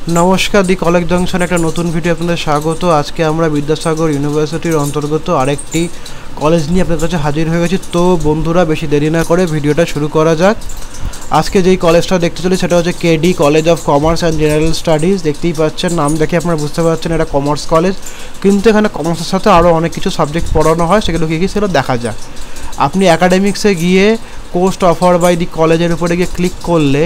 নমস্কার, the college junction একটা নতুন ভিডিও আপনাদের স্বাগত। আজকে আমরা বিদ্যাসাগর ইউনিভার্সিটির অন্তর্গত আরেকটি কলেজ নিয়ে আপনাদের কাছে হাজির হয়ে গেছি। তো বন্ধুরা, বেশি দেরি না করে ভিডিওটা শুরু করা যাক। আজকে যেই কলেজটা দেখতে চলি সেটা হচ্ছে KD College of Commerce and General Studies. দেখতেই পাচ্ছেন, নাম দেখে আপনারা বুঝতে পারছেন এটা কমার্স কলেজ, কিন্তু এখানে কমার্সের সাথে আরও অনেক কিছু সাবজেক্ট পড়ানো হয়। সেগুলো কী কী সেগুলো দেখা যাক। আপনি অ্যাকাডেমিক্সে গিয়ে কোর্স অফার বাই দি কলেজের উপরে গিয়ে ক্লিক করলে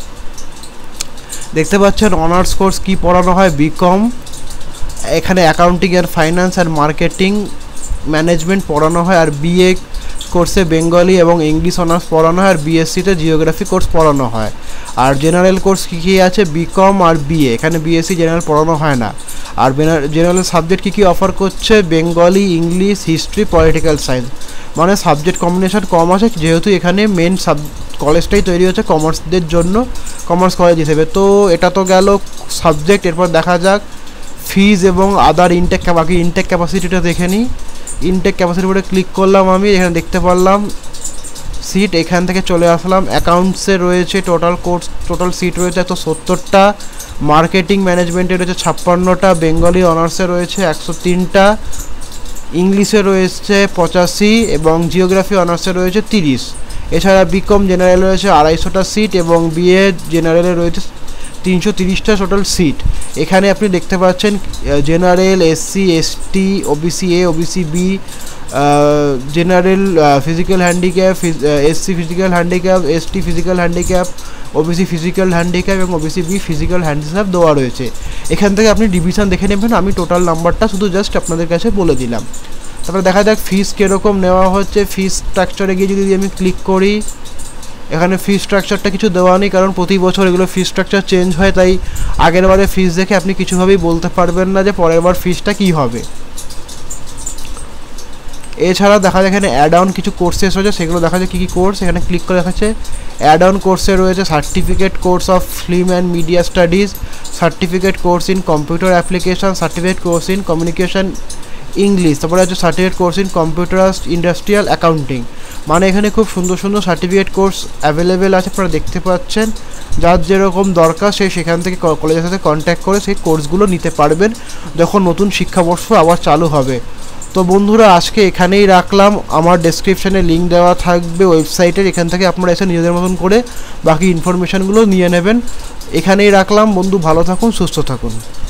দেখতে পাচ্ছেন অনার্স কোর্স কি পড়ানো হয়, বিকম। এখানে accounting and finance and marketing management পড়ানো হয়। আর বিএ কোর্সে বেঙ্গলি এবং ইংলিশ অনার্স পড়ানো হয়। আর বিএসসিতে জিওগ্রাফি কোর্স পড়ানো হয়। আর জেনারেল কোর্স কী কী আছে, বিকম আর বিএ। এখানে বিএসসি জেনারেল পড়ানো হয় না। আর জেনারেল সাবজেক্ট কী কী অফার করছে, Bengali, English, history, political science. মানে সাবজেক্ট কম্বিনেশন কম আছে, যেহেতু এখানে মেন কলেজটাই তৈরি হচ্ছে কমার্সদের জন্য, কমার্স কলেজ হিসেবে। তো এটা তো গেল সাবজেক্ট। এরপর দেখা যাক ফিজ এবং আদার ইনটেক। বাকি ইনটেক ক্যাপাসিটিটা দেখে নিই। ইনটেক ক্যাপাসিটির উপরে ক্লিক করলাম, আমি এখানে দেখতে পারলাম সিট। এখান থেকে চলে আসলাম অ্যাকাউন্টসে রয়েছে টোটাল সিট রয়েছে 170টা। মার্কেটিং ম্যানেজমেন্টে রয়েছে 56টা। বেঙ্গলি অনার্সে রয়েছে 103টা। ইংলিশে রয়েছে 85 এবং জিওগ্রাফি অনার্সে রয়েছে 30। এছাড়া বিকম জেনারেল রয়েছে 250টা সিট এবং বিএ জেনারেলে রয়েছে 330টা টোটাল সিট। এখানে আপনি দেখতে পাচ্ছেন general, SC, ST, OBC A, OBC B, general physical handicap, SC physical handicap, ST physical handicap, OBC physical handicap এবং ওবিসি বি ফিজিক্যাল হ্যান্ডিক্যাপ দেওয়া রয়েছে। এখান থেকে আপনি ডিভিশন দেখে নেবেন। আমি টোটাল নাম্বারটা শুধু জাস্ট আপনাদের কাছে বলে দিলাম। তারপরে দেখা যাক ফিস কীরকম নেওয়া হচ্ছে। ফিস স্ট্রাকচারে গিয়ে যদি আমি ক্লিক করি, এখানে ফিস স্ট্রাকচারটা কিছু দেওয়া নেই, কারণ প্রতি বছর এগুলো ফিস স্ট্রাকচার চেঞ্জ হয়। তাই আগের বারে ফিস দেখে আপনি কিছুভাবেই বলতে পারবেন না যে পরের বার ফিসটা কী হবে। এছাড়া দেখা যায় এখানে অ্যাড অন কিছু কোর্সেস রয়েছে, সেগুলো দেখা যায় কী কী কোর্স। এখানে ক্লিক করে দেখাচ্ছে অ্যাড অন কোর্সে রয়েছে certificate course of film and media studies, certificate course in computer application, certificate course in communication English. তারপরে আছে certificate course in computer industrial accounting. মানে এখানে খুব সুন্দর সুন্দর সার্টিফিকেট কোর্স অ্যাভেলেবেল আছে, আপনারা দেখতে পাচ্ছেন। যার যেরকম দরকার সে সেখান থেকে কলেজের সাথে কন্ট্যাক্ট করে সেই কোর্সগুলো নিতে পারবেন যখন নতুন শিক্ষাবর্ষ আবার চালু হবে। তো বন্ধুরা, আজকে এখানেই রাখলাম। আমার ডেসক্রিপশানে লিঙ্ক দেওয়া থাকবে ওয়েবসাইটের, এখান থেকে আপনারা এসে নিজেদের মতন করে বাকি ইনফরমেশানগুলো নিয়ে নেবেন। এখানেই রাখলাম বন্ধু, ভালো থাকুন, সুস্থ থাকুন।